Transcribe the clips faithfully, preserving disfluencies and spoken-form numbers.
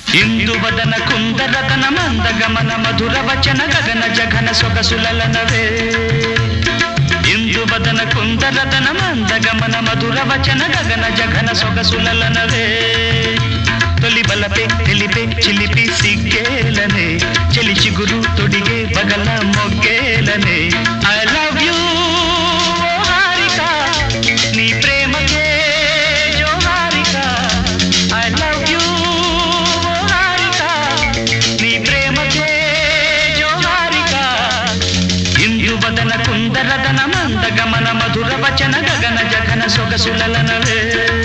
ఇందువదన కుందరతన మందగమన మధుర వచన గగన జఘన సొగసులలనవే ఇందువదన కుందరతన మందగమన మధుర వచన గగన జఘన సొగసులలనవే తొలి బలపే తెలిపే చిలిపి సిగ్గేలనే చెలి చిగురు తొడిగే బగల మొగ్గేలనే ఐ లవ్ యూ హారిక నీ ప్రేమకే జో Harika I love you Harika నీ ప్రేమకే జో హారిక ఇందువదన కుందరదన మందగమన మధుర వచన గగన జఘన సొగసులలనవే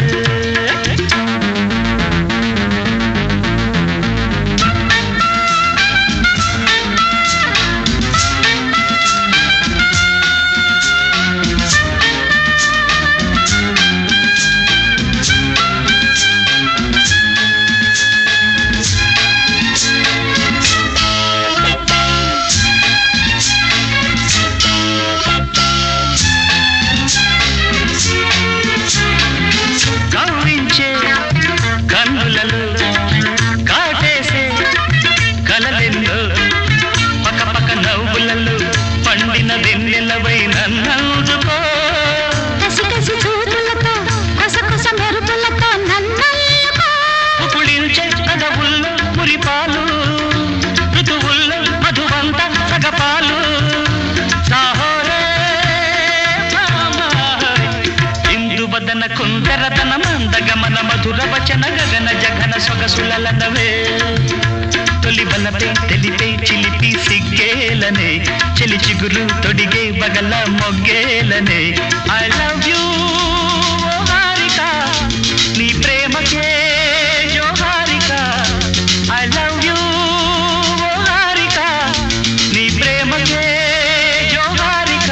కుందరతన మందగమన మధుర వచన గగన జఘన సొగసులలనవే తొలి బలపే తెలిపే చిలిపి సిగ్గేలనే చెలి చిగురు తొడిగే బగల మొగ్గేలనే ఐ లవ్ యూ హారిక నీ ప్రేమకే జో Harika I love you Harika నీ ప్రేమకే జో హారిక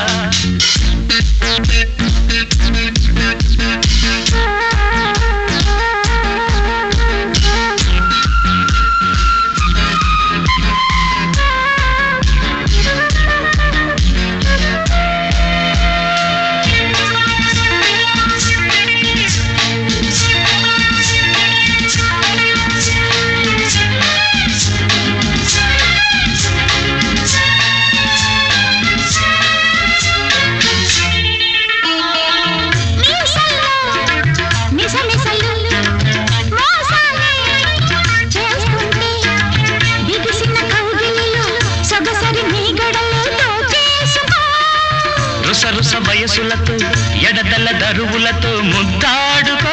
రుసరుస వయసులతో ఎడదల దరువులతో ముద్దాడుకో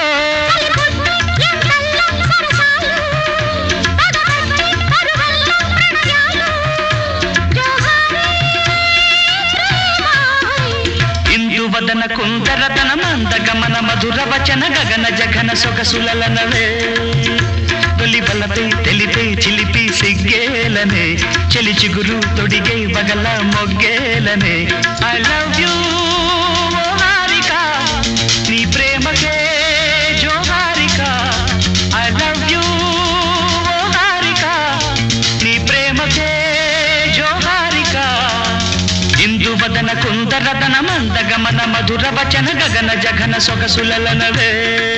ఇందువదన కుందరతన మందగమన మధుర వచన గగన జఘన సొగసులలనవే తొలి బలపై తెలిపే చిలిపి సిగ్గేలనే చెలి చిగురు తొడిగే బగల మొగ్గేలనే ఐ లవ్ యూ హారిక నీ ప్రేమకే జో Harika I love you Harika నీ ప్రేమకే జో హారిక ఇందువదన కుందరతన మందగమన మధుర వచన గగన జఘన సొగసులలనవే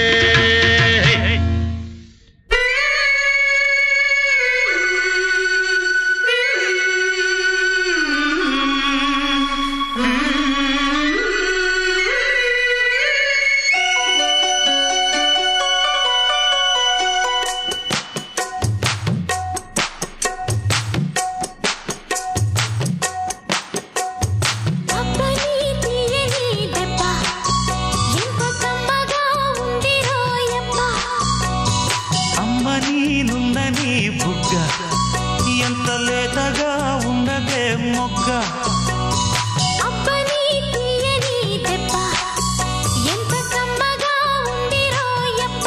ఎంత లేతగా ఉన్నదే మొగ్గ అబ్బని తీయని దెబ్బ ఎంత కమ్మగా ఉందిరో యప్ప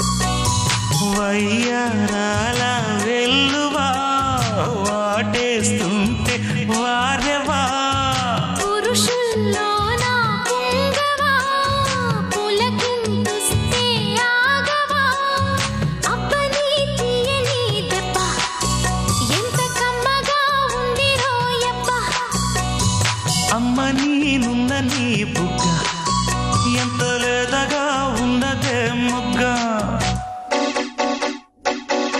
వయ్యారాల వెల్లువా వాటేస్తుంటే వారెవా పురుషుల్లోన పొంగవా పులకింతుస్తే ఆగవా అబ్బని తీయని దెబ్బ ఎంత కమ్మగా ఉందిరో యప్ప అమ్మ నీనున్న నీ బుగ్గ ఎంత లేదగా ఉన్నదే మొగ్గ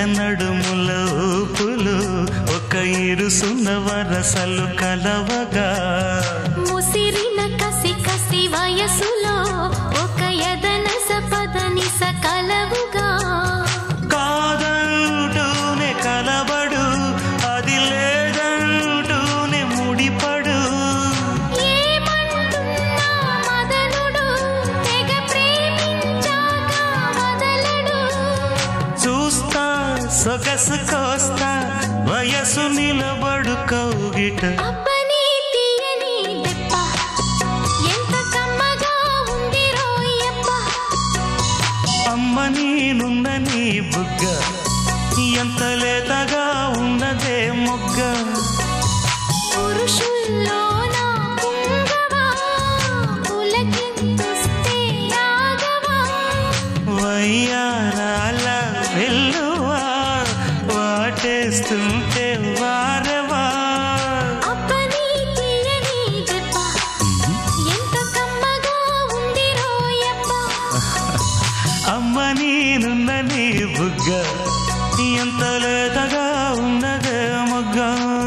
నడుముల ఊపులు ఒక ఇరుసున్న వరసలు కలవగా ముసిరిన కసి కసి వయసులో ఒక యదన సపదని సకలవుగా కాదంటూనే కలబడు అది లేదంటూనే ముడిపడు ఏమంటున్నా మదనుడు తెగ ప్రేమించాక వదలడు చూస్తా సొగసు కోస్తా వయసు నిలబడు కౌగిట అబ్బని తీయని దెబ్బ ఎంత కమ్మగా ఉంది రోయప్ప అమ్మ నేనున్న నీ బుగ్గ ఎంత లేతగా ఉన్నదే మొగ్గ పురుషుల్లోన పుంగవా పులకింతుస్తే ఆగవా వయ్యారాల వెల్లువా వాటేస్తుంటే వారవా అబ్బని తీయని దెబ్బ ఎంత కమ్మగా ఉంది రోయప్ప అమ్మ నేనున్న నీ బుగ్గ ఎంత లేతగా ఉన్నదే మొగ్గ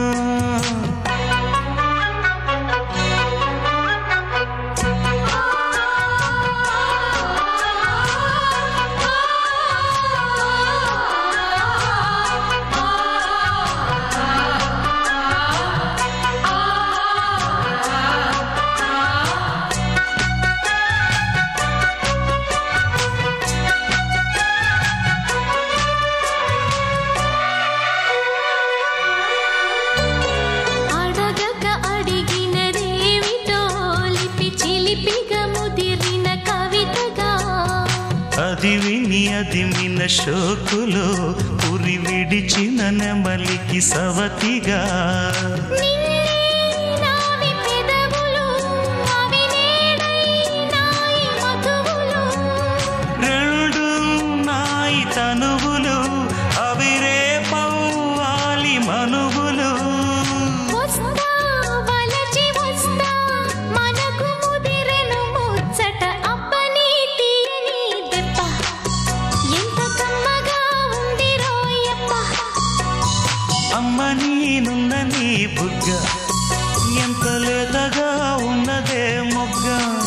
అడగక అడిగినదేమిటో లిపి చిలిపిగా ముదిరిన కవితగా అది విని అది మిన షోకులో ఉరి విడిచిన నెమలికి సవతిగా నిన్నే నావి పెదవులు అవి నేడై నాయి మధువులు రెండు నాయి తనువులు అవి రేపవ్వాలి మనువులు వస్తా వలచి వస్తా మనకు ముదిరెను ముచ్చట అబ్బని తీయని దెబ్బ ఎంత కమ్మగా ఉంది రోయప్ప అమ్మ నేనున్న నీ బుగ్గ ఎంత లేతగా ఉన్నదే మొగ్గ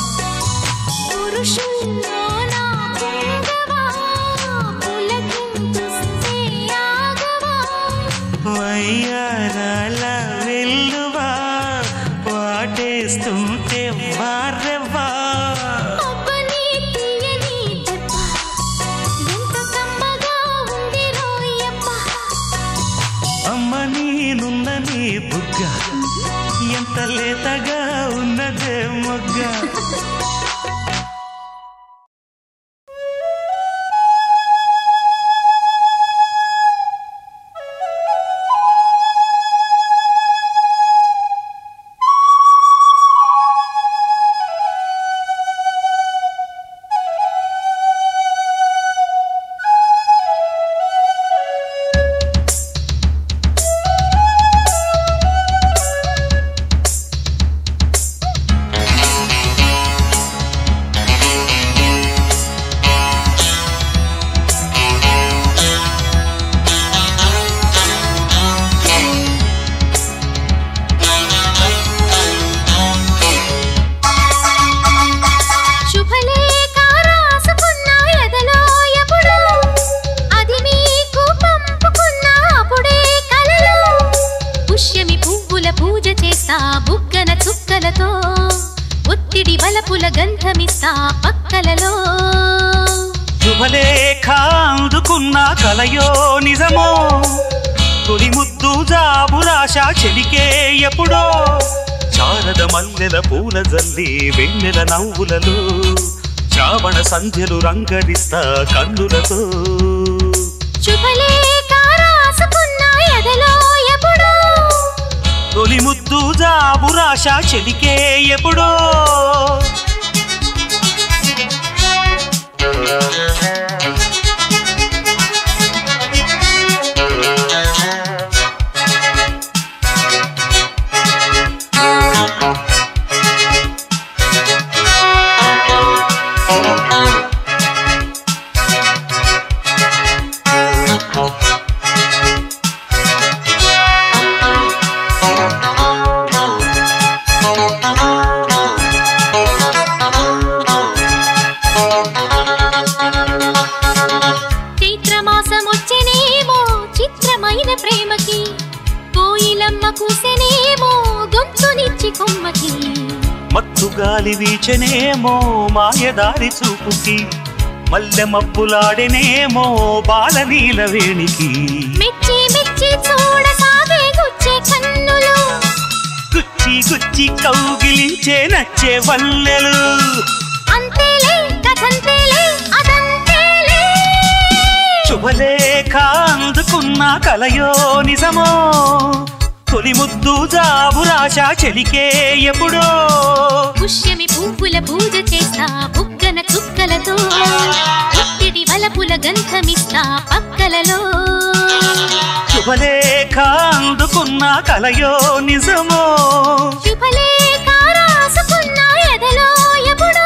పురుషుల్లోన పుంగవా పులకింతుస్తే ఆగవా వయ్యారాల వెల్లువా వాటేస్తుంటే వారెవ్వా అబ్బని తీయని దెబ్బ ఎంత కమ్మగా ఉంది రోయప్ప అమ్మ నేనున్న నీ బుగ్గ ఎంత లేతగా ఉన్నదే మొగ్గ శుభలేఖ రాసుకున్న ఎదలో ఎప్పుడు అది మీకు పంపుకున్న అప్పుడే కలలో పుష్యమి పువ్వుల పూజ చేస్తా బుగ్గన చుక్కలతో ఒత్తిడి వలపుల గంధమిస్తా పక్కలలో శుభలేఖ అందుకున్న కలయో నిజమో తొలి ముద్దు జాబు రాశ చెలికే ఎప్పుడో శారద మల్లెల పూల జల్లి వెన్నెల నవ్వులలో శ్రావణ సంధ్యలు రంగరిస్తా కన్నులతో శుభలేఖ రాసుకున్న ఎదలో ఎప్పుడు తొలి ముద్దు జాబు రాశ చెలికే ఎప్పుడో ప్రేమకి కోయిలమ్మ కూసెనేమో గొంతునిచ్చి కొమ్మకి మత్తు గాలి వీచనేమో మాయదారి చూపుకి మల్లె మబ్బులాడెనేమో బాలనీల వేణికి మెచ్చి మెచ్చి చూడసాగే గుచ్చే కన్నులు గుచ్చి గుచ్చి కౌగిలించే నచ్చే వల్లెలు అంతేలే కథంతేలే అదంతేలే శుభలేఖ అందుకున్న కలయో నిజమో తొలి ముద్దు జాబురాశ చెలికే ఎప్పుడో పుష్యమి పువ్వుల పూజ చేస్తా బుగ్గన చుక్కలతో పుట్టిడి వలపుల గంధమిస్తా పక్కలలో శుభలేఖ అందుకున్న కలయో నిజమో శుభలేఖ రాసుకున్న ఎదలో ఎప్పుడో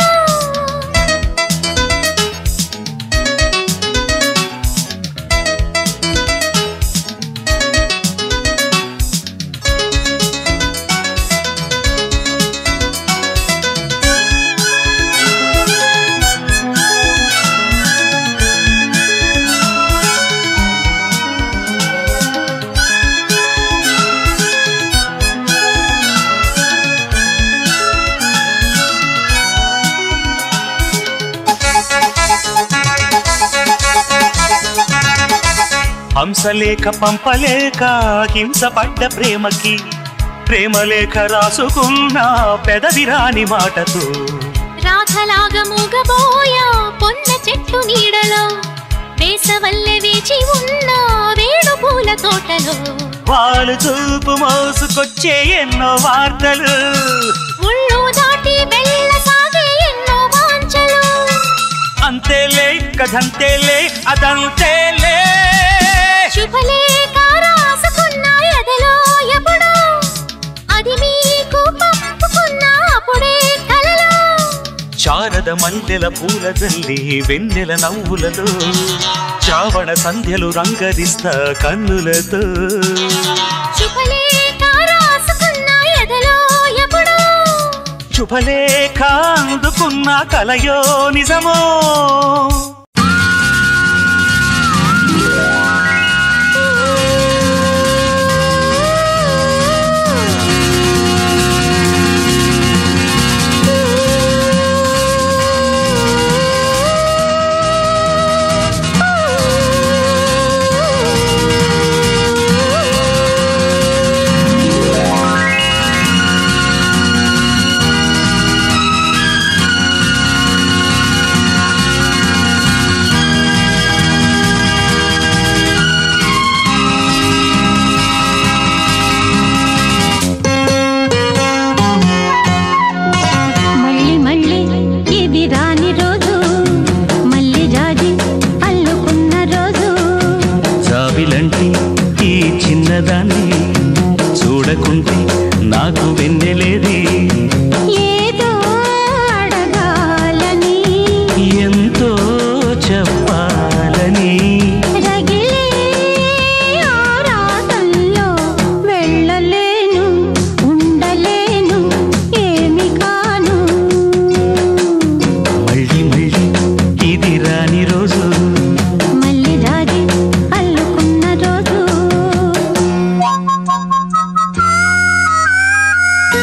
హంసలేఖ పంపలేక హింసపడ్డ ప్రేమకి ప్రేమలేఖ రాసుకున్న పెదవిరాని మాటతో రాధలాగా మూగబోయా పొన్న చెట్టు నీడలో వేసవల్లె వేచి ఉన్న వేణు పూల తోటలో వాళ్ళు చూపు మోసుకొచ్చే ఎన్నో వార్తలు ఉళ్ళు దాటి వెళ్ళసాగే ఎన్నో వాంఛలు అంతేలే కథంతేలే అదంతేలే శుభలేఖ రాసుకున్న ఎదలో ఎప్పుడో అది మీకు పంపుకున్న అప్పుడే కలలో శారద మల్లెల పూల జల్లి వెన్నెల నవ్వులలో చావణ సంధ్యలు రంగరిస్తా కన్నులతో శుభలేఖ రాసుకున్న ఎదలో ఎప్పుడో శుభలేఖ అందుకున్న కలయో నిజమో చూడకుంటే నాకు వెన్నెలేది ఏదో అడగాలని ఎంతో చెప్పాలని రగిలే ఆరాటంలో వెళ్ళలేను ఉండలేను ఏమి కాను మళ్ళీ మళ్ళీ ఇది రాని రోజు మళ్ళీ రాజీ అల్లుకున్న రోజు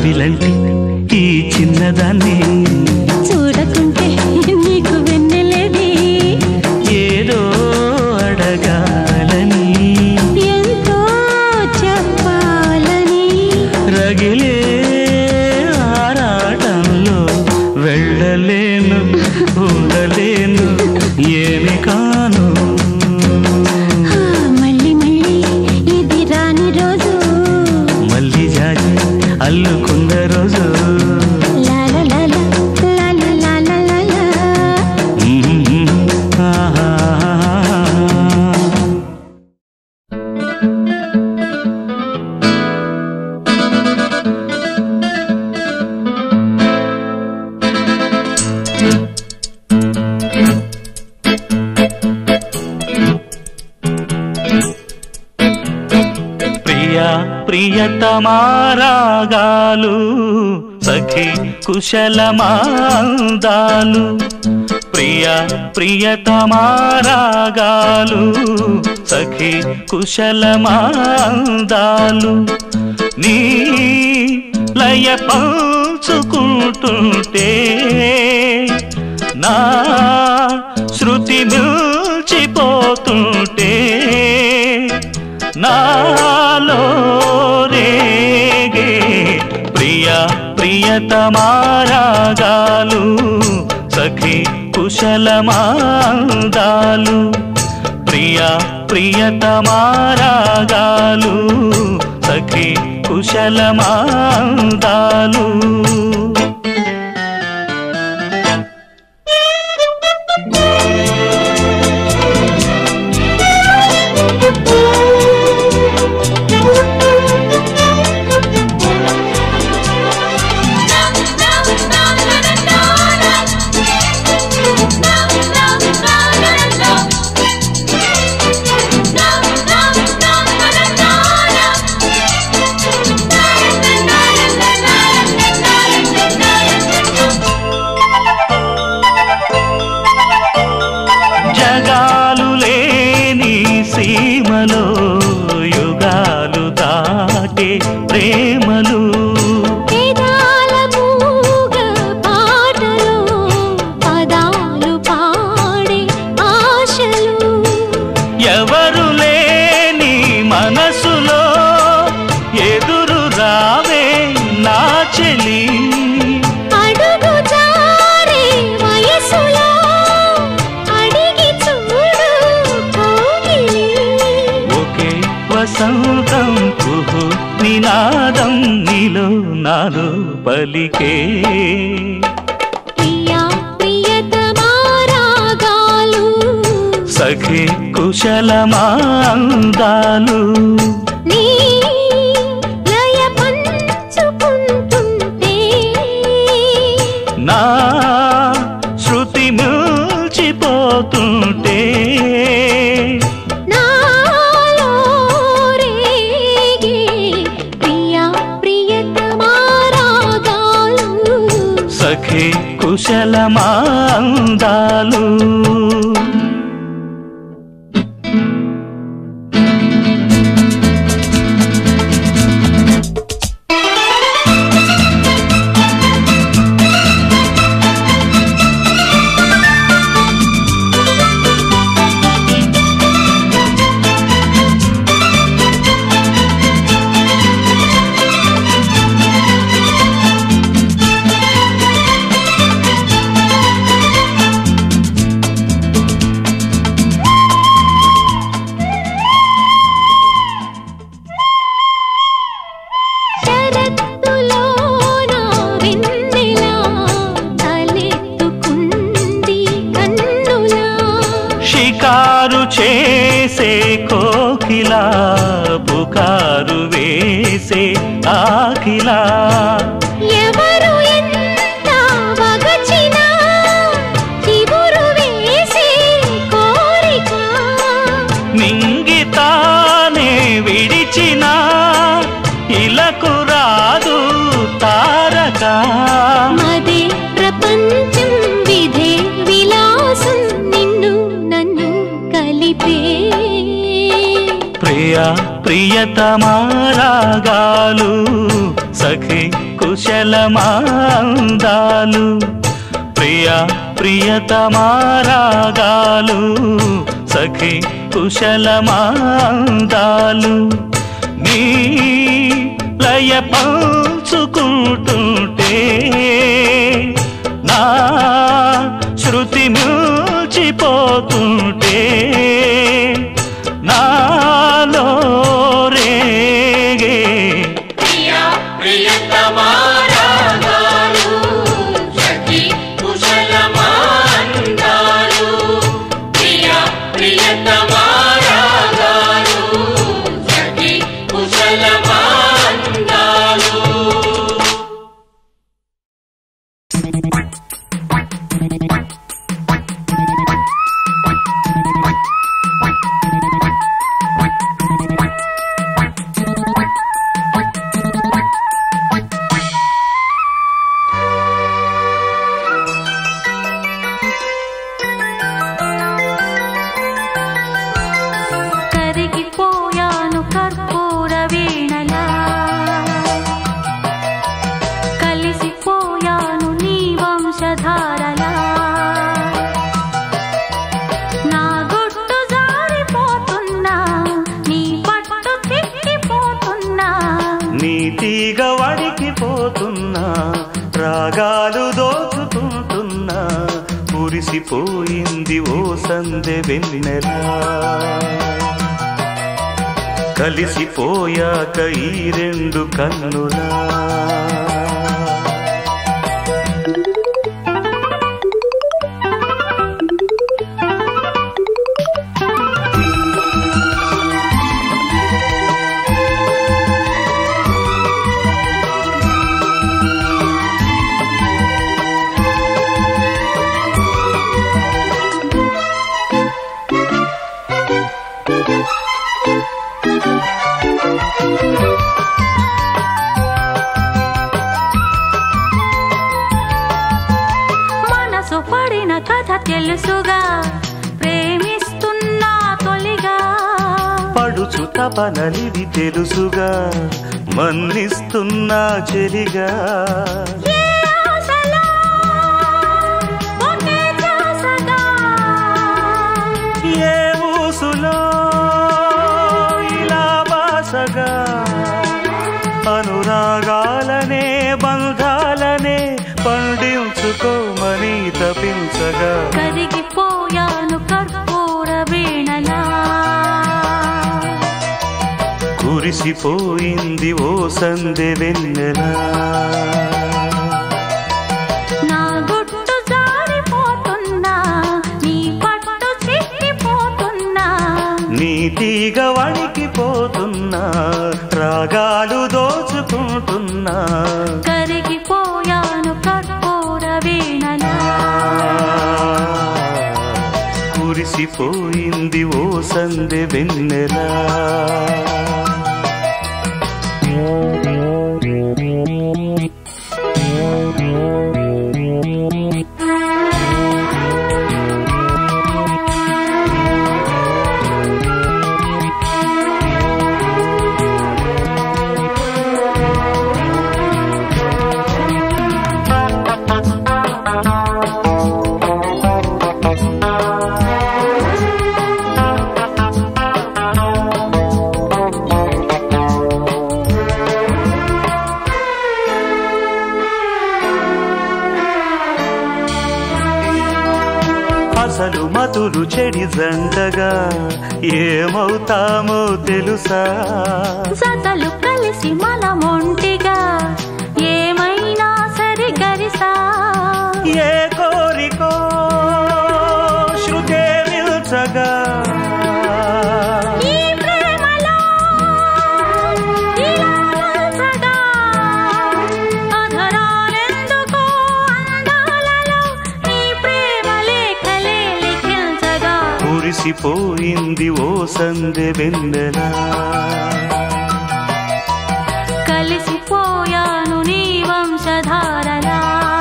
జాబిలంటి ఈ చిన్నదాన్ని చూడకుంటే నీకు వెన్నెలేది ఏదో అడగాలని ఎంతో చెప్పాలని రగిలే ఆరాటంలో వెళ్ళలేను ఉండలేను ఏమి కాను మళ్ళీ మళ్ళీ ఇది రాని రోజు మళ్ళీ జాజి అల్లుకున్న రోజు లాల లాల లాల లాల లాల ఆహా ప్రియా ప్రియతమారాగాలు సఖి కుశలమాందాలు ప్రియా ప్రియతమారాగాలు సఖి కుశలమాందాలు నీ లయ పంచుకుంటుంటే నా శృతి మిల్చిపోతుంటే నాలో రేగే ప్రియా ప్రియతమారాగాలు సఖి కుశలమాందాలు ప్రియా ప్రియతమారాగాలు సఖి కుశలమాందాలు జగాలు లేని సీమలో యుగాలు దాటే ప్రేమలు వేదాల మూగ పాటలో పదాలు పాడే ఆశలు ఎవరు లేని మనసులో ఎదురు రావే నా చెలి అడుగు జారే వయసులో అడిగి చూడు కోగిలి ఒకే వసంతం కుహు నినాదం నీలో నాలో పలికే ప్రియా ప్రియతమారాగాలు సఖి కుశలమాందాలు నీ లయ పంచుకుంటుంటే నా శృతి మిల్చిపోతుంటే నాలో రేగే ప్రియా ప్రియతమారాగాలు సఖి కుశలమాందాలు శరత్తులోన వెన్నెల తలెత్తుకుంది కన్నులా షికారు చేసే కోకిలా పుకారు వేసే ఆకిలా ఎవరు ఎంత వగచినా చిగురు వేసే కోరిక మింగితానే విడిచినా ఇలకు రాదు తారక మదే ప్రపంచం విధే విలాసం నిన్ను నన్ను కలిపే ప్రియా ప్రియతమారాగాలు సఖి కుశలమాందాలు ప్రియా ప్రియతమారాగాలు సఖి కుశలమాందాలు నీ లయ పంచుకుంటుంటే నా శృతి మిల్చిపోతుంటే నాలో రేగే ప్రియా ప్రియతమారాగాలు సఖి కుశలమాందాలు ప్రియా ప్రియతమారాగాలు సఖి కుశలమాందాలు. కరిగిపోయాను కర్పూర వీణలా కలిసిపోయాను నీ వంశధారలా నా గుట్టు జారిపోతున్నా నీ పట్టు చిక్కిపోతున్నా నీ తీగ వడికిపోతున్నా రాగాలు దోచుకుంటున్నా కురిసిపోయింది ఓ సందె వెన్నెలా కలిసిపోయాక ఈ రెండు కన్నులా మనసు పడిన కథ తెలుసుగా ప్రేమిస్తున్నా తొలిగా పడుచు తపనలిది తెలుసుగా మన్నిస్తున్నా చెలిగా ఏ ఆశలో ఒకే ధ్యాసగా ఏ ఊసులో ఇలా బాసగా అనురాగాలనే బంధాలనే పండించుకోమని తపించగా కరిగిపోయాను కర్పూర వీణలా కురిసిపోయింది ఓ సందె వెన్నెలా నా గుట్టు జారిపోతున్నా నీ పట్టు చిక్కిపోతున్నా నీ తీగ వణికిపోతున్నా రాగాలు దోచుకుంటున్నా కరిగిపోయాను కర్పూర వీణలా కురిసిపోయింది ఓ సందె వెన్నెలా అసలు మతులు చెడి జంటగా ఏమవుతామో తెలుసా జతలు కలిసి మనమొంటిగా ఏమైనా సరి గరిసా ఏ కోరికో శృతే నిల్చగా ఈ ప్రేమలో ఇలా వలసగా అధరాలెందుకో అందాలలో నీ ప్రేమ లేఖలే లిఖించగా కురిసిపోయింది ఓ సందె వెన్నెలా కలిసిపోయాను నీ వంశధారలా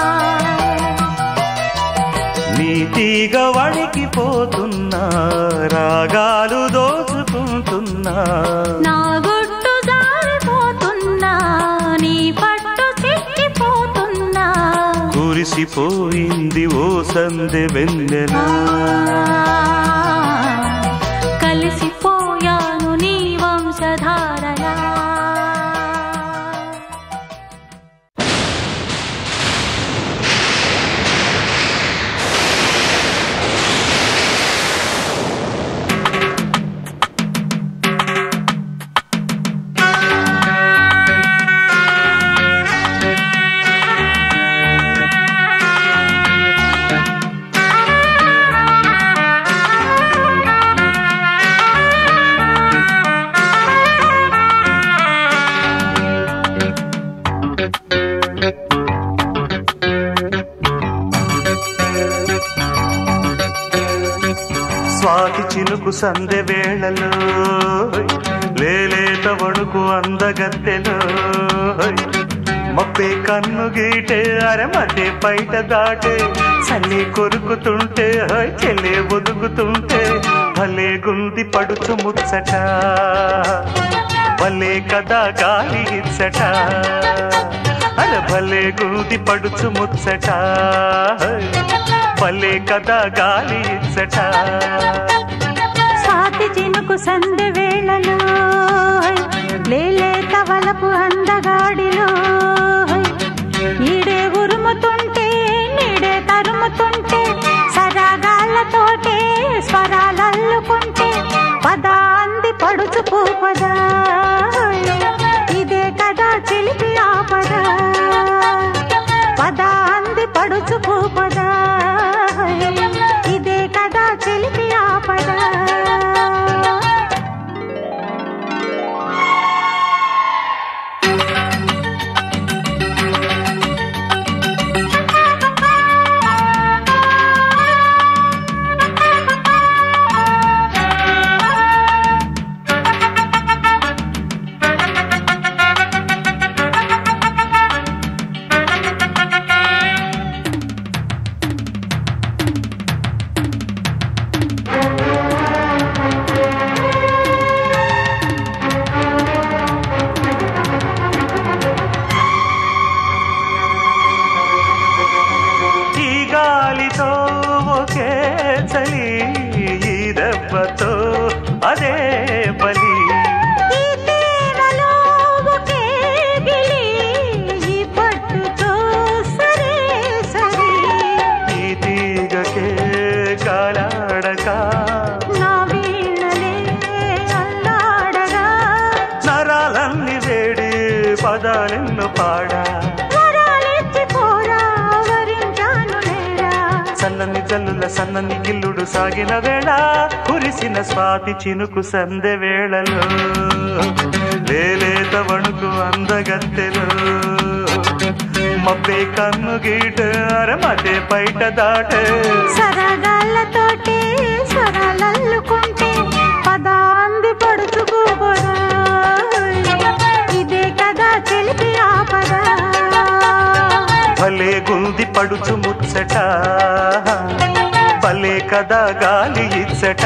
నీ తీగ వణికిపోతున్నా రాగాలు దోచుకుంటున్నా నా గుట్టు జారిపోతున్నా నీ పట్టు చిక్కి మురిసిపోయింది ఓ సందె వెన్నెల కలిసిపోయాను నీ వంశధారలా స్వాతి చినుకు సందె వేళలో లేలేత వణుకు అందగత్తెలో మబ్బే కన్ను గీటే అరమతే బయట దాటే చల్లి కొరుకుతుంటే చెల్లే ఒదుగుతుంటే భలే గుంది పడుచు ముచ్చట భలే కదా గాలి ఇచ్చట అరే భలే గుంది పడుచు ముచ్చట భలే కదా గాలి ఇచ్చట స్వాతి చినుకు సందె వేళలో లేలేత వలపు అందగాడిలో ఈడే ఉరుముతుంటే నీడే తరుముతుంటే సరాగాళ్ళతోటే స్వరాలల్లుకుంటే పదా అంది పడుచు పూపదా ఇదే కదా చిలిపి ఆపదా పదా అంది పడుచు పూపదా ఇదే కదా చిలిపి ఆపదా అదే బలి ఈ పట్టుతో సరే సరే ఈ తీగకే కాలాడక నా వీణలే అల్లాడగా నరాలన్నీ వేడి పదాలెన్ను పాడా సన్నని జల్లుల సన్నని గిల్లుడు సాగిన వేళ కురిసిన స్వాతి చినుకు సందె వేళలో లేలేత వణుకు అందగత్తెలో మబ్బే కన్ను గీట అరమతే బయట దాట సరగాళ్ళతోటి స్వరాలల్లుకుంటే పదా అంది పడుచుకోబడా ఇదే కదా చెలిపి ఆపదా భలే గుంది పడుచు ముచ్చట భలే కదా గాలి ఇచ్చట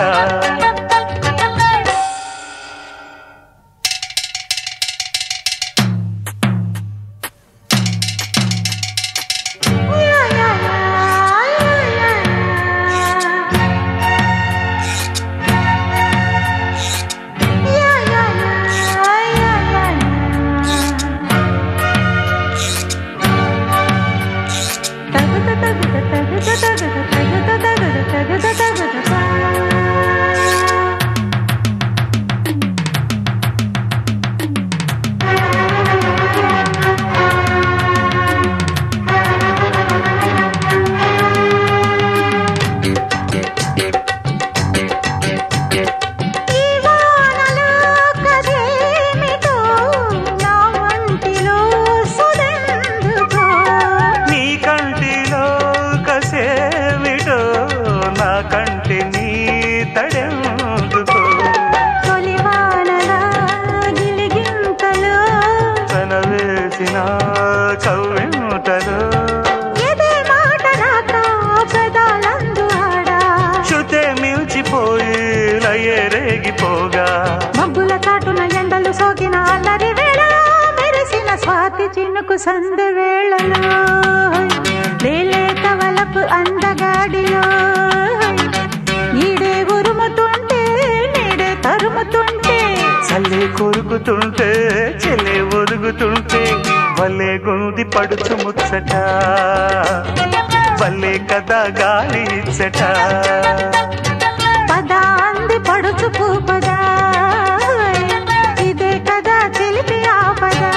కవ్వింతలు ఎదే మాట రాక పెదాలందు ఆడా శృతే మిల్చిపోయి లయే రేగిపోగా మబ్బుల చాటున ఎండలు సోకిన అల్లరి వేళ మెరిసిన స్వాతి చినుకు సందె వేళలో సోకుతుంటే చెలే ఒరుగుతుంటే భలే గుంది పడుచు ముచ్చట భలే కదా గాలి ఇచ్చట పదా అంది పడుచు పూపదా ఇదే కదా చిలిపి ఆపదా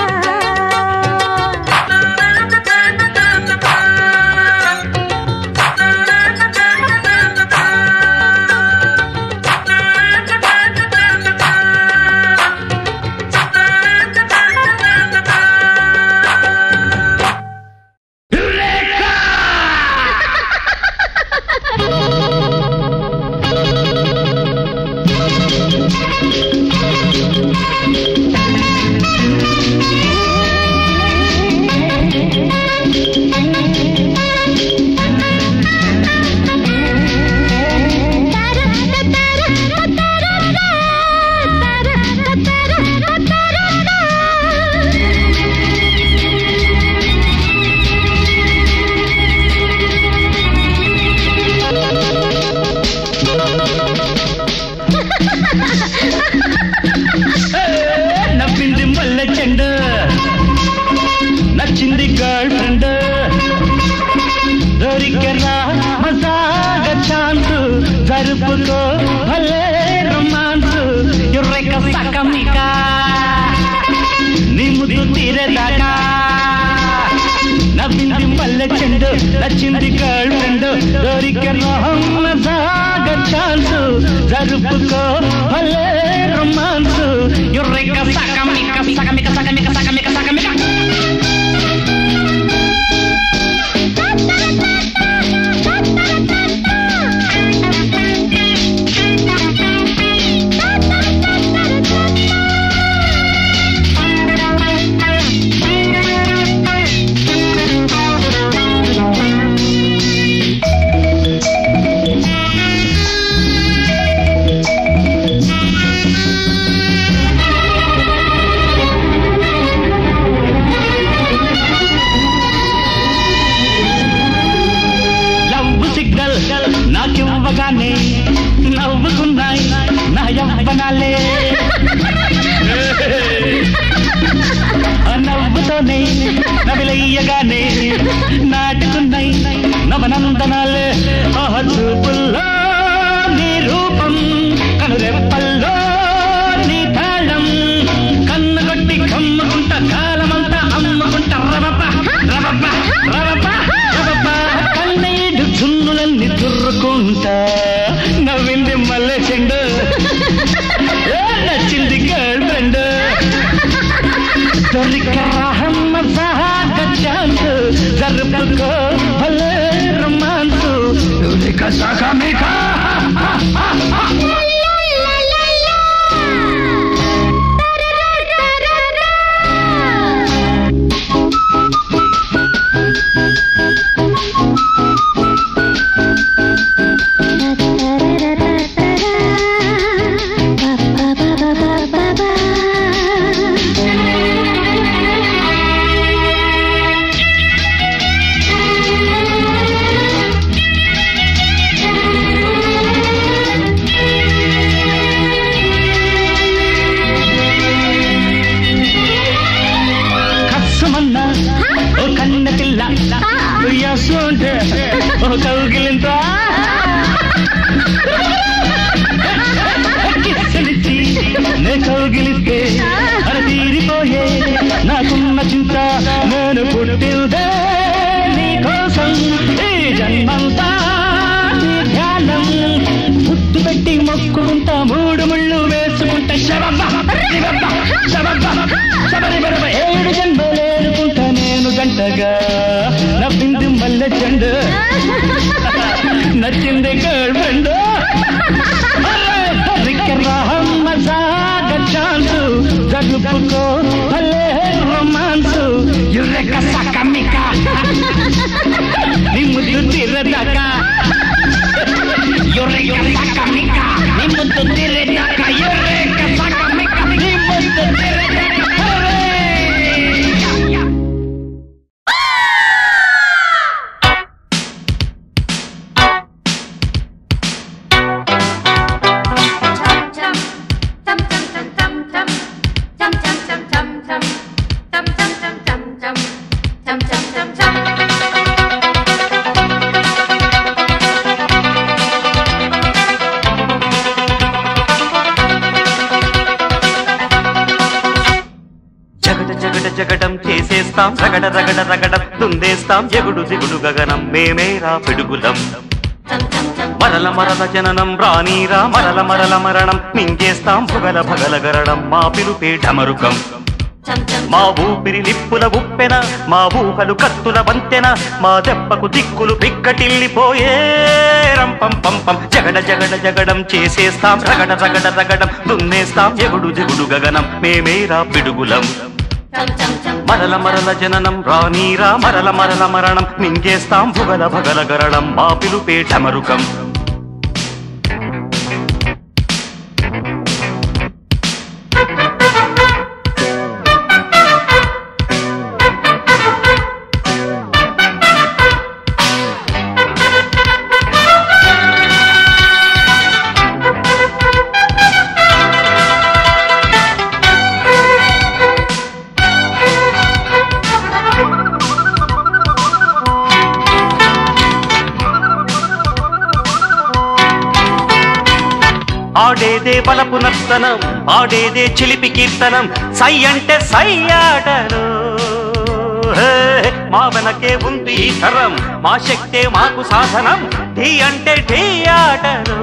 నవ్వింది మల్లె చెండు నచ్చింది గర్ల్ ఫ్రెండ్ దొరికెరా మజాగ ఛాన్స్ జరుపుకో భలే రొమాన్స్ యుర్రెక సకమిక నీ ముద్దు తీరేదాకా నవ్వింది మల్లె చెండు నచ్చింది గర్ల్ ఫ్రెండ్ దొరికెరా మజాగ ఛాన్స్ జరుపుకో భలే రొమాన్స్ యుర్రెక సకమిక సకమిక సకమిక సకమిక సకమిక నాకివ్వగానే నవ్వుకున్నాయి నా యవ్వనాలే నవ్వుతోనే నవిలయ్యగానే నాటుకున్నాయి నవనందనాలే ఆహ చూపుల్లో నీ రూపం కనురెప్పల్లో నీ తాళం కన్ను కొట్టి కమ్ముకుంటా కాలమంతా అమ్ముకుంటా రవప రవప రవప రవప కన్నీడు జున్నులన్నీ తుర్రుకుంటా నవ్వింది మల్లె చెండు నచ్చింది గర్ల్ ఫ్రెండ్ దొరికరాహమ్మ సహాగ ఛాన్స్ జరుపుకో భలే రొమాన్స్ దొరిక సకమిక ఓ కన్న పిల్ల ఉయ్యాసోంటే ఓ కౌగిలింత కిస్సలిచ్చి నే కౌగిలిస్తే అర తీరిపోయే నాకున్న చింత నేను పుట్టిందే నీ కోసం ఈ జన్మంతా నీ ధ్యానం ముద్దు పెట్టి మొక్కుకుంటా మూడు ముళ్ళు వేసుకుంటా శబబ్బ శబబ్బ శబబ్బ శబరి బరబ ఏడు జన్మలేరుకుంటా నేను గంటగా నవ్వింది మల్లె చెండు నచ్చింది గర్ల్ ఫ్రెండ్ మజాగ ఛాన్స్ జరుపుకో భలే రొమాన్స్ యుర్రెక సకమిక నీ ముద్దు తీరదాకా యుర్రెక సకమిక నీ ముద్దు తీరదాకా యుర్రెక సకమిక నీ ముద్దు తీరదాకా Tam చేసేస్తాం రగడ రగడ రగడ దుందేస్తాం ఎగుడు దిగుడు గగనం మేమేరా పిడుగులం మరల మరల జననం రానీరా మరల మరల మరణం మింగేస్తాం భుగల భగల గరడం మా పిలుపే ఢమరుకం మా ఊపిరి నిప్పుల ఉప్పెన మా ఊహలు కత్తుల వంతెన మా దెబ్బకు దిక్కులు పిక్కటిల్లిపోయే రంపం పంపం జగడ జగడ జగడం చేసేస్తాం రగడ రగడ రగడం దున్నేస్తాం ఎగుడు దిగుడు గగనం మేమేరా పిడుగులం మరల మరల జననం రానీరా మరల మరల మరణం మింగేస్తాం భుగల భగల గరడం మా పిలుపే ఢమరుకం ఆడేదే బలపు నర్తనం ఆడేదే చిలిపి కీర్తనం సై అంటే సై ఆటలు మా వెనకే ఉంది ఈ తరం మా శక్తే మాకు సాధనం ఢీ అంటే ఢీ ఆటలు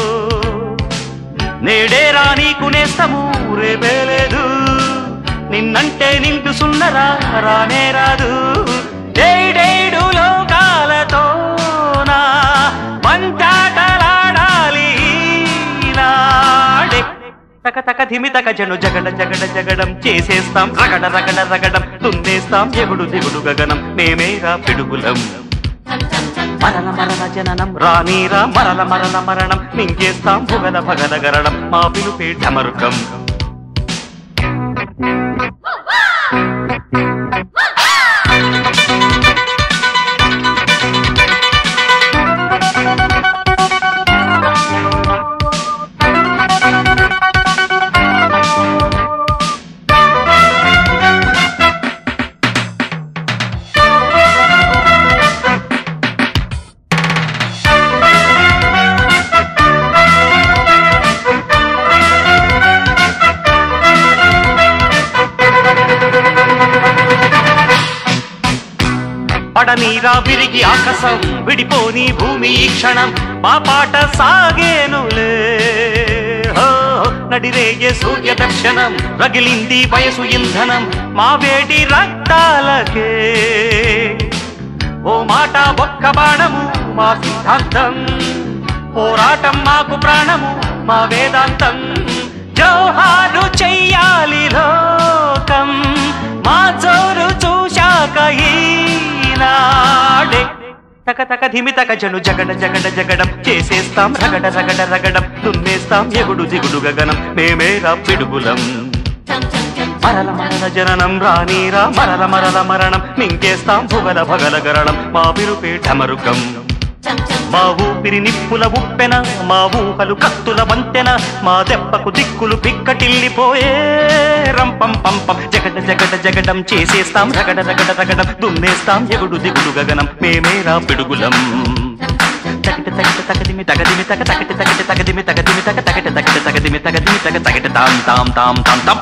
నేడే రానీకు నేస్తము రేపే లేదు నిన్నంటే నిండు సున్నరా రానే రాదు డేడేడు లోకాలతో నా పంచాటలాడాలి తక తక ధిమి తక జను జగడ జగడ జగడం చేసేస్తాం రగడ రగడ రగడం దున్నేస్తాం ఎగుడు దిగుడు గగనం మేమేరా పిడుగులం మరల మరల జననం రానీరా మరల మరల మరణం మింగేస్తాం భుగల భగల గరడం మా పిలుపే ఢమరుకం పడనీరా విరిగి ఆకాశం విడిపోని భూమి ఈ క్షణం మా పాట సాగేనులే నడిరేగే సూర్య దర్శనం రగిలింది వయసు ఇంధనం మా వేడి రక్తాలకే ఓ మాట ఒక్క బాణము మా సిద్ధాంతం పోరాటం మాకు ప్రాణము మా వేదాంతం జోహారు చెయ్యాలి లోకం మా జోరు చూశాక ఈనాడే తక తక ధిమి తక జను జగడ జగడ జగడం చేసేస్తాం రగడ రగడ రగడం దున్నేస్తాం ఎగుడు దిగుడు గగనం మేమేరా పిడుగులం మరల మరల జననం రానీరా మరల మరల మరణం మింగేస్తాం భుగల భగల గరడం మా పిలుపే ఢమరుకం మా ఊపిరి నిప్పుల ఉప్పెన మా ఊహలు కత్తుల వంతెన మా దెబ్బకు దిక్కులు పిక్కటిల్లిపోయే రంపం పంపం జగడ జగడ జగడం చేసేస్తాం రగడ రగడ రగడం దున్నేస్తాం ఎగుడు దిగుడు గగనం మేమేరా పిడుగులం తగట తగట తగదిమి తగదిమి తగ తగట తగట తగదిమి తగదిమి తగ తగట తగట తగదిమి తగదిమి తగ తగట తాం తాం తాం తాం తాం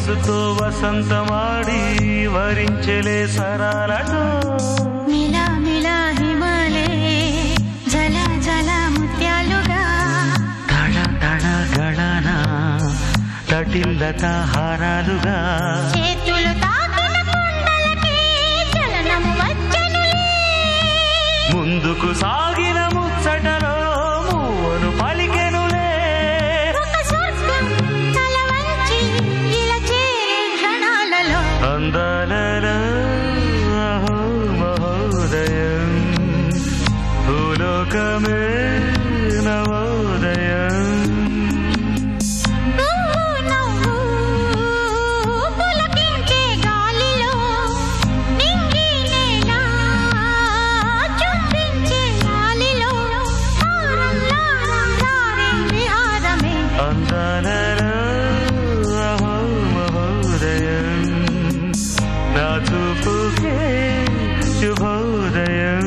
వయసుతో వసంతమాడి వరించెలే సరాలతో మిలా మిలా హిమాలే జల జల ముత్యాలుగా తళ తళ గళన తటిల్లత హారాలుగా చేతులు తాకిన కొండలకి చలనం వచ్చనులే ముందుకు సాగిన ముచ్చటలో మూవను పలికెనులే ఒక స్వర్గం తల వంచి ఇలా చేరే క్షణాలలో అందాలలో అహో మహోదయం భూలోకమే నవోదయం నువ్వు నవ్వు పులకించే గాలిలో నింగి నేల చుంబించే గాలిలో హారంలా రారే విహారమే అందాలలో అహో మహోదయం నా చూపుకే శుభోదయం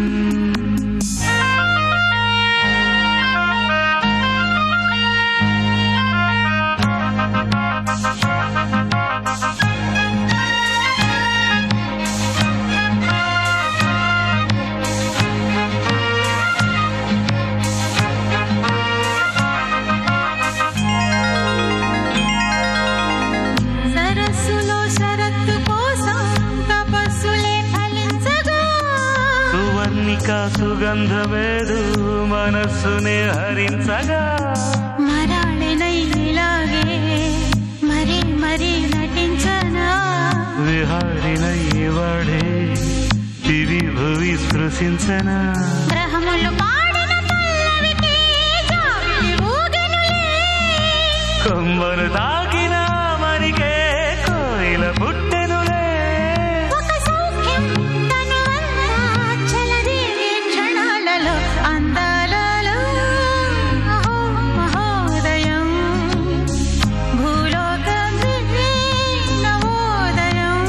సరస్సులో శరత్తు కోసం తపస్సులే ఫలించగా సువర్ణిక సుగంధమేదు మనస్సునే హరించగా మరాళినై ఇలాగే మరి మరి నటించనా విహారినై వాడే దివి భువి స్పృశించనా గ్రహములు పాడిన పల్లవికి జాబిలి ఊగెనులే కొమ్మను తాకిన మరికే కోయిల పుట్టెనులే ఒక సౌఖ్యం తనువంతా చెలరేగే క్షణాలలో అందాలలో అహో మహోదయం భూలోకమే నవోదయం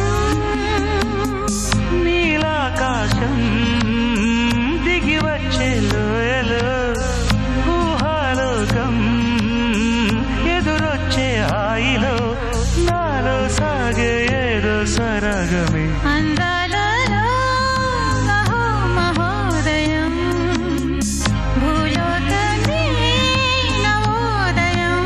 నీలాకాశం దిగి వచ్చే లోయలో ఊహాలోకం ఎదురొచ్చే హాయిలో నాలో సాగే ఏదో సరగమే అందాలలో అహో మహోదయం భూలోకమే నవోదయం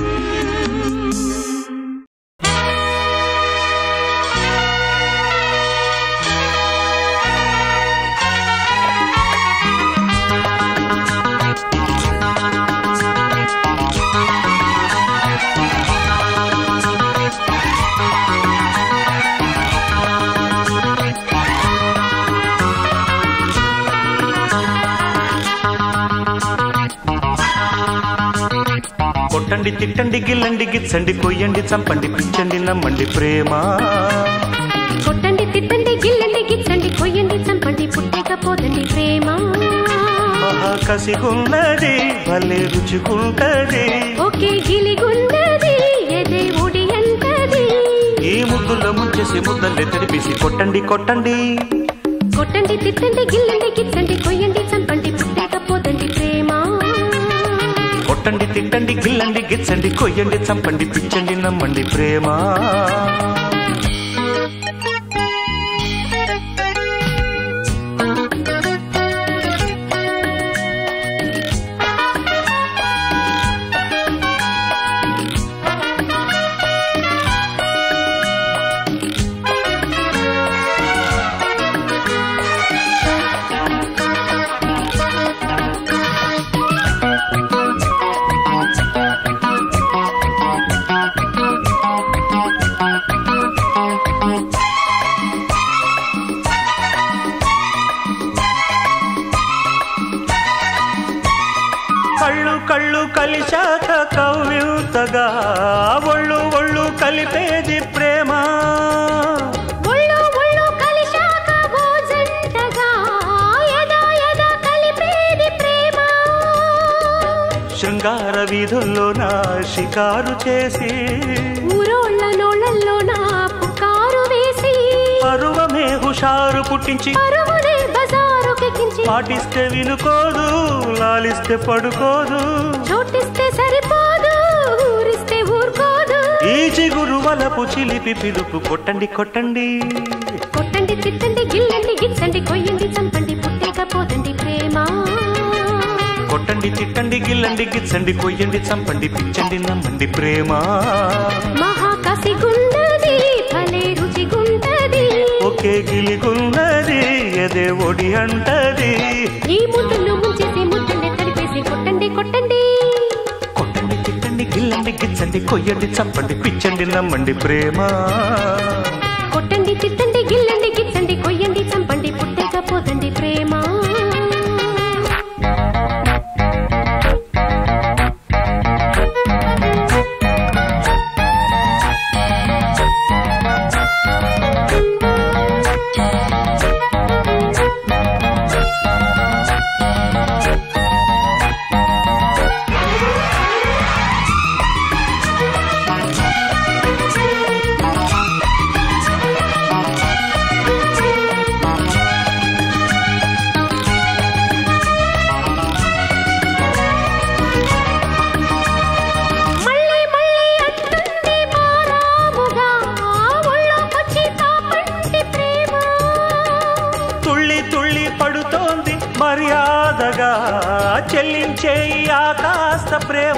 కొట్టండి తిట్టండి గిల్లండి గిచ్చండి కొయ్యండి చంపండి పిచ్చండి నమ్మండి ప్రేమ కొట్టండి తిట్టండి గిల్లండి గిచ్చండి కొయ్యండి చంపండి పుట్టకపోదండి ప్రేమ మహా కసిగున్నది భలే రుచిగుంటది ఒకే గిలిగున్నది ఎదే ఉడి ఎంతది ఈ ముద్దులో ముంచేసి ముద్దల్ని తెరిపేసి కొట్టండి కొట్టండి కొట్టండి తిట్టండి గిల్లండి గిచ్చండి కొయ్యండి చంపండి పుట్టకపోదండి ప్రేమ కొట్టండి తిట్టండి గిల్లండి గిచ్చండి కొయ్యండి చంపండి పిచ్చండి నమ్మండి ప్రేమ కళ్ళు కళ్ళు కలిశాక కవ్యూతగా ఒళ్ళు ఒళ్ళు కలిపేది ప్రేమ ఒళ్ళు ఒళ్ళు కలిశాక ఓ జంటగా ఎదా ఎదా కలిపేది ప్రేమ శృంగార వీధుల్లో నా షికారు చేసి ఊరోళ్ళ నోళ్ళల్లో నా పుకారు వేసి పరువమే హుషారు పుట్టించి పరువునే బజారు కెక్కించి పాటిస్తే వినుకోదు లాలిస్తే పడుకోదు చోటిస్తే సరిపోదు ఊరిస్తే ఊరుకోదు ఈ చిగురు వలపు చిలిపి పిలుపు కొట్టండి కొట్టండి కొట్టండి తిట్టండి గిల్లండి గిచ్చండి కొయ్యండి చంపండి పుట్టేక పోదండి ప్రేమ కొట్టండి తిట్టండి గిల్లండి గిచ్చండి కొయ్యండి చంపండి పిచ్చండి నమ్మండి ప్రేమ మహాకసి గుండది భలే రుచి గుంటది ఒకే గిలిగున్నది ఎదే ఒడి అంటది ఈ ముద్దులు ముంచేసి ముద్దల్ని తడిపేసి కొట్టండి కొట్టండి కొట్టండి తిట్టండి గిల్లండి గిచ్చండి కొయ్యండి చంపండి పిచ్చండి నమ్మండి ప్రేమ కొట్టండి తిట్టండి గిల్లండి గిచ్చండి కొయ్యండి చంపండి పుట్టేక పోదండి ప్రేమ మర్యాదగా చెల్లించే ఆకాశ ప్రేమ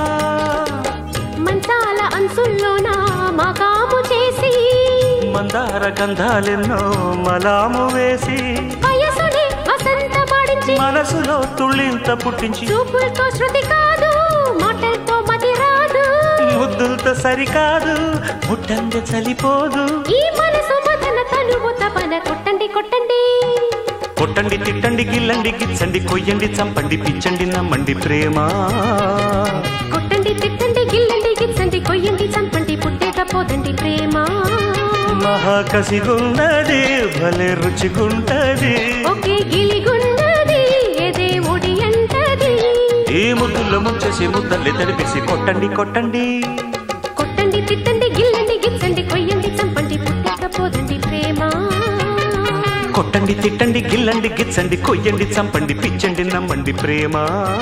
మంచాల అంచుల్లోన మకాము చేసి మందార గంధాలెన్నో మలాము వేసి వయసుని వసంతమాడించి మనసులో తుళ్ళింత పుట్టించి చూపులతో శృతి కాదు మాటలతో మతి రాదు ముద్దులతో సరికాదు ముట్టంది చలిపోదు ఈ మనసు మదన తనువు తపన కొట్టండి కొట్టండి కొట్టండి తిట్టండి గిల్లండి గిచ్చండి కొయ్యండి చంపండి పిచ్చండి నమ్మండి ప్రేమ కొట్టండి తిట్టండి గిల్లండి గిచ్చండి కొయ్యండి చంపండి పుట్టేక పోదండి ప్రేమ మహాకసిగున్నది భలే రుచిగుంటది ఒకే గిలిగున్నది ఎదే ఒడి అంటది ఈ ముద్దుల్లో ముంచేసి ముద్దల్ని తడిపేసి కొట్టండి కొట్టండి కొట్టండి తిట్టండి గిల్లండి గిచ్చండి కొయ్యండి చంపండి పుట్టేక పోదండి ప్రేమ కొట్టండి తిట్టండి గిల్లండి గిచ్చండి కొయ్యండి చంపండి పిచ్చండి నమ్మండి ప్రేమ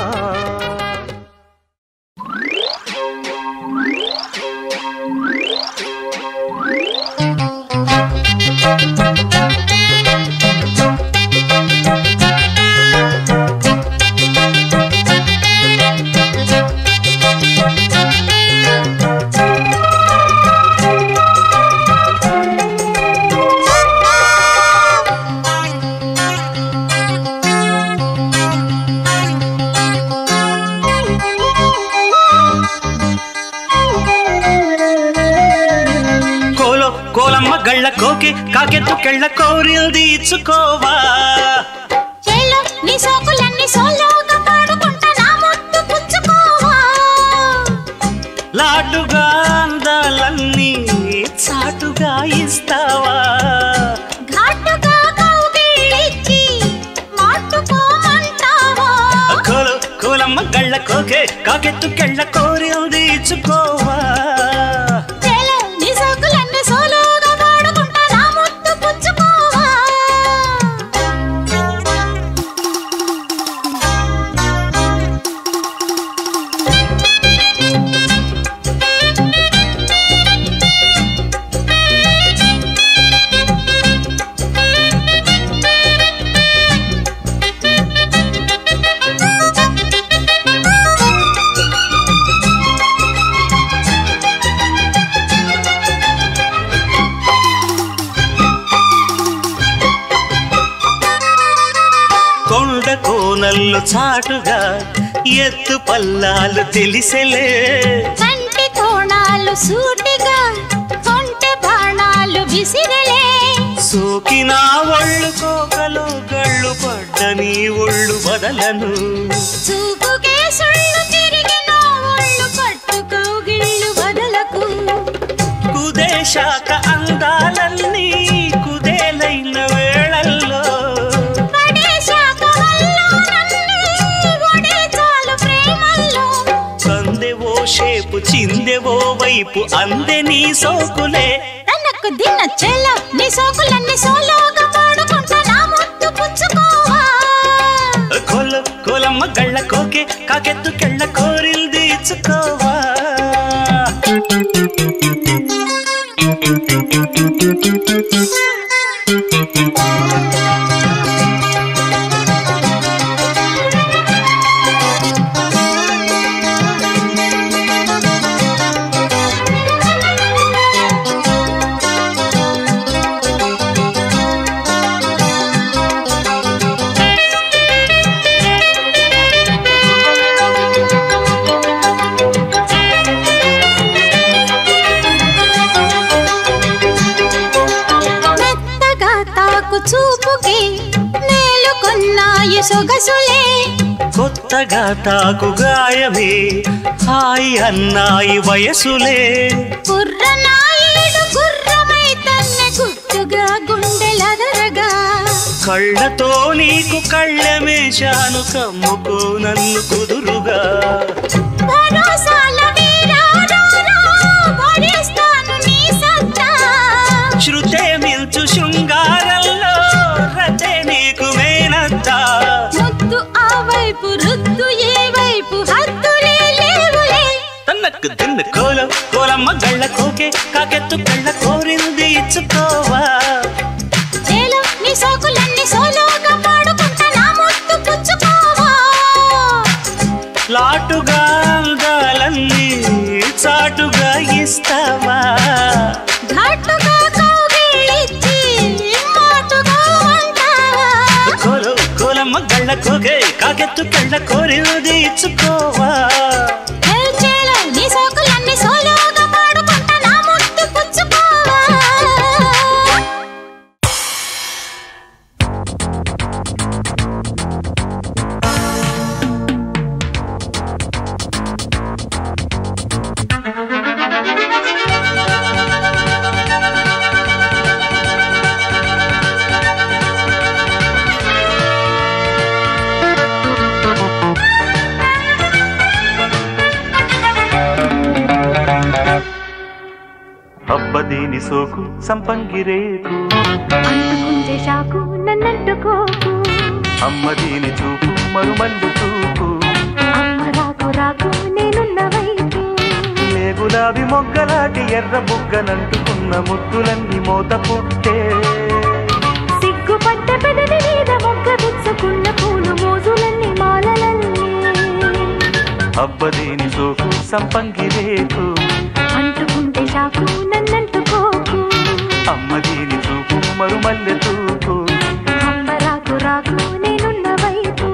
గళ్ళ కోకి కాకెత్తు కెళ్ళ కోరిల్ది ఇచ్చుకోవా చేలో నీ సోకులన్నీ సోలోగా పాడుకుంటా నా ముద్దు పుచ్చుకోవా లాటుగా అందాలన్నీ చాటుగా ఇస్తావా ఘాటుగా కౌగిలిచ్చి మాటుకోమంటావా కోలు కోలమ్మ గళ్ళ కోకే కాకెత్తు కెళ్ళ కోరిల్ది ఇచ్చుకోవా చేలో నీ సోకులన్నీ సోలో కోనల్లో చాటుగా ఎత్తు పల్లాలు తెలిసెలే కంటి కోణాలు సూటిగా కొంటె బాణాలు విసిరలే సోకిన ఒళ్ళు కోకలో గళ్ళు పడ్డ నీ ఒళ్ళు బదలను చూపుకే సుళ్ళు తిరిగిన ఒళ్ళు పట్టుకోగిళ్ళు బదలకు కుదేశాక అందాలన్నీ కుదేలైన వేళల్లో షేపు చిందెవో వైపు అందే నీ సోకులే తనకు దిన చెల్ల నీ సోకులన్నీ సోలోగా పాడుకుంటా నా ముద్దు పుచ్చుకోవా కోల కోలమ్మ గళ్ళ కోకే కాకెత్తు కెళ్ళ కోరిల్ది ఇచ్చుకోవా చూపుకే నేలుకొన్నాయి సొగసులే కొత్తగా తాకు గాయమే హాయి అన్నాయి వయసులే కుర్రనాయుడు గుర్రమై తన్నే గుట్టుగా గుండెలదరగా కళ్ళతో నీకు కళ్ళమేశాను కమ్ముకో నన్ను కుదురుగా భరోసాల వీరారారా భరిస్తాను నీ సత్తా శృతే మిల్చు శృంగారంలో రతే నీకు మేనత్తా ముద్దు ఆ వైపు రుద్దు ఏ వైపు హద్దులే లేవులే తన్నకు తిన్ను కోలం కోలమ్మ గళ్ళ కోకే కాకెత్తు కళ్ళ కోరింది ఇచ్చుకోవా చేలో నీ సోకులన్నీ సోలోగా పాడుకుంటా నా ముద్దు పుచ్చుకోవా లాటుగా అందాలన్నీ చాటుగా ఇస్తావా ఘాటుగా కౌగిలించి మాటుగా అంటావా కోలో కోలమ్మ గళ్ళ కోకే కాకెత్తు కళ్ళ కోరింది ఇచ్చుకోవా చేలో నీ సోకులన్నీ సోలోగా పాడుకుంటా నా ముద్దు పుచ్చుకోవా అబ్బదీని సోకు సంపంగిరేకు అంటుకుంటే షాకు నన్నంటుకోకు అమ్మదీని చూపు మరుమల్లు చూపు అమ్మ రాకు రాకు నేనున్న వైపు లే గులాబీ మొగ్గలాటి ఎర్ర బుగ్గనంటుకున్న ముద్దులన్నీ మోత పుట్టే సిగ్గుపడ్డ పెదవి మీద మొగ్గ విచ్చుకున్న పూలు మోజులన్నీ మాలలన్నీ అబ్బదీని సోకు సంపంగిరేకు అంటుకుంటే షాకు నన్నంటుకోకు అమ్మదీని చూపు మరుమల్లె చూపు అమ్మ రాకు రాకు నేనున్న వైపు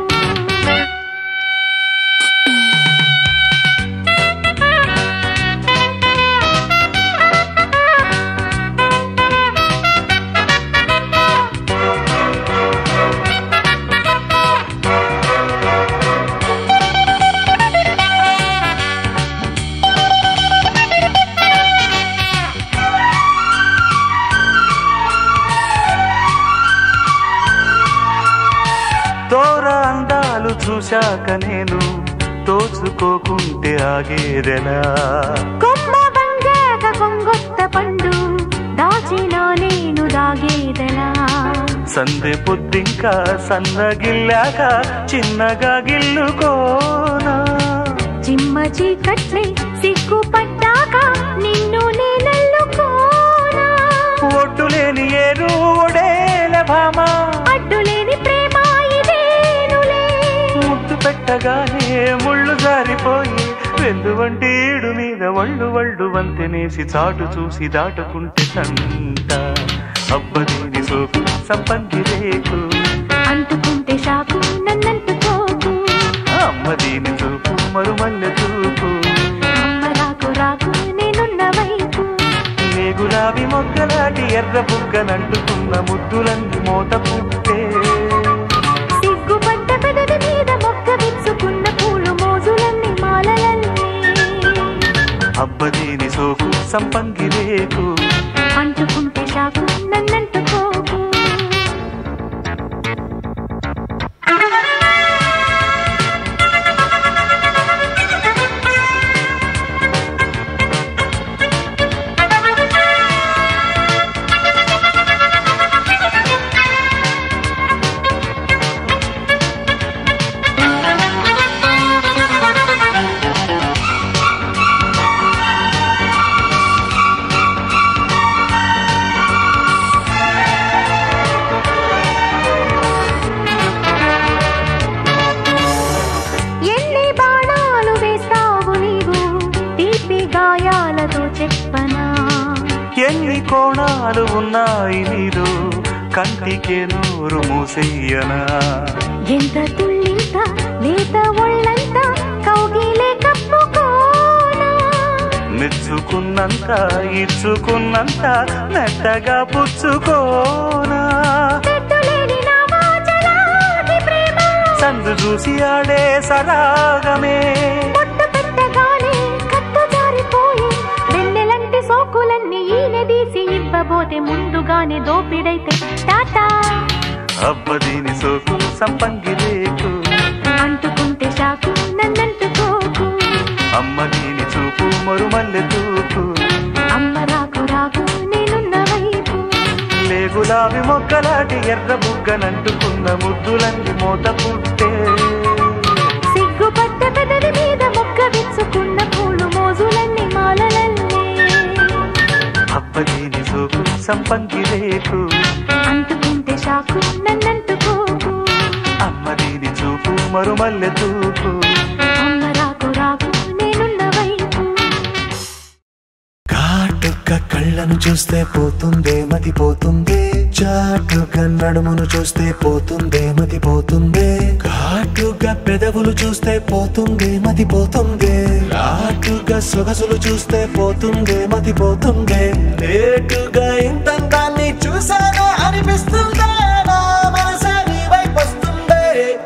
తోర అందాలు చూశాక నేను తోచుకోకుంటే ఆగేదెలా కొమ్మ వంగాక కొంగొత్త పండు దాచినా నేను దాగేదలా సందె పొద్దింకా సన్నగిల్లాక చిన్నగా గిల్లుకోనా చిమ్మ చీకట్లే సిగ్గుపడ్డాక నిన్ను నేనెల్లుకోనా ఒడ్డులేని ఏరు ఒడేల భామ అడ్డులేని ప్రేమ ఇదేనులే ముద్దు పెట్టగానే ముళ్ళు జారిపోయి వెందు వంటి ఏడు మీద వళ్ళు వళ్ళు వంతెనేసి చాటు చూసి దాటుకుంటే సంట అబ్బదీని సోకు సంపంగిరేకు అంటుకుంటే షాకు నన్నంటుకోకు అమ్మదీని చూపు మరుమల్లె చూపు అమ్మ రాకు రాకు నేనున్న వైపు నే గులాబీ మొగ్గలాటి ఎర్ర బుగ్గనంటుకున్న ముద్దులన్నీ మోత పుట్టే సిగ్గుపడ్డ పెదవి మీద మొక్క విచ్చుకున్న పూలు మోజులన్నీ మాలలన్నీ అబ్బదీని సోకు సంపంగిరేకు అంటుకుంటే షాకు నన్నంటుకోకు ఎన్ని కోణాలు ఉన్నాయి నీలో కంటికే నోరు మూసెయ్యనా ఎంత తుళ్ళింత లేత ఒళ్ళంత కౌగిలే కప్పుకోనా మెచ్చుకున్నంత ఇచ్చుకున్నంత మెత్తగా పుచ్చుకోనా పెట్టులేని నా వాచలాగి ప్రేమ సందు చూసి ఆడే సరాగమే పొట్టు పెట్టగానే కట్టు జారిపోయి వెన్నెలంటి సోకులన్నీ ఈనదీసి ఇవ్వబోతే ముందుగానే దోపిడైతే టాటా అబ్బదీని సోకు సంపంగి రేకు అంటుకుంటే షాకు నన్నంటుకోకు అమ్మ దీని చూపు మరుమల్లె తూపు అమ్మ రాకు రాకు నేనున్న వైపు లే గులాబీ మొక్కలాటి ఎర్ర బుగ్గనంటుకున్న ముద్దులన్నీ మూత పుట్టే సిగ్గుపడ్డ పెదవి మీద మొక్క విచ్చుకున్న పూలు మోజులన్నీ మాలలల్లే అబ్బదీని సోకు సంపంగి రేకు అంటుకుంటే షాకు నన్నంటుకోకు అమ్మ దీని చూపు మరుమల్లె తూపు అమ్మ రాకు రాకు నేనున్న వైపు కాటుక కళ్ళను చూస్తే పోతుందే మతి పోతుందే చాటుగా నడుమును చూస్తే పోతుందే మతి పోతుందే ఘాటుగా పెదవులు చూస్తే పోతుందే మతి పోతుందే రాటుగా సొగసులు చూస్తే పోతుందే మతి పోతుందే లేటుగా ఇంతంతాన్ని చూసానే అనిపిస్తుందా